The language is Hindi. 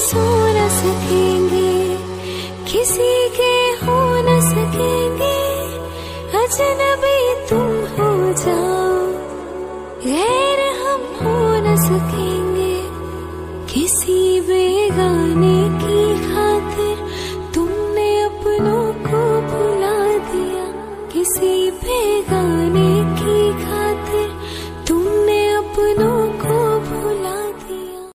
सो न सकेंगे, किसी के हो न सकेंगे, अजनबी तुम हो जाओ, गैर हम हो न सकेंगे, किसी बेगाने की खातिर तुमने अपनों को भुला दिया, किसी बेगाने